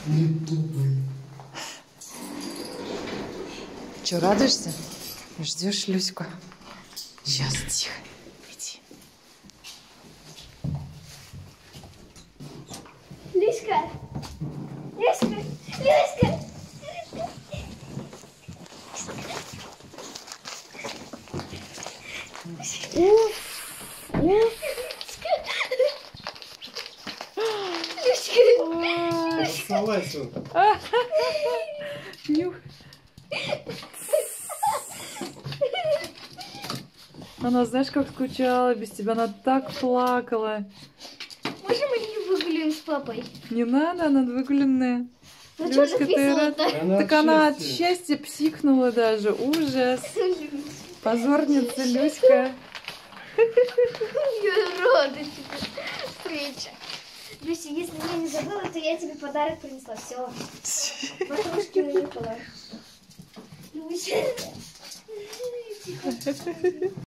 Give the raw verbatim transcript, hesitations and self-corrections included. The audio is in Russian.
Че, радуешься? Ждешь Люську? Сейчас, тихо. Иди. Люська! Люська! Люська! Уф! Уф! Салась он. Нюх. Она, знаешь, как скучала без тебя. Она так плакала. Можем мы не выгуляем с папой? Не надо, она выгуленная. Ну что Люська, ты рад? написано-то? Она Так от она от счастья. счастья психнула даже. Ужас. Позорница Люська. Я рада тебе встреча. Люся, если я не забыла, то я тебе подарок принесла. Все. Матушки уехала. Люся.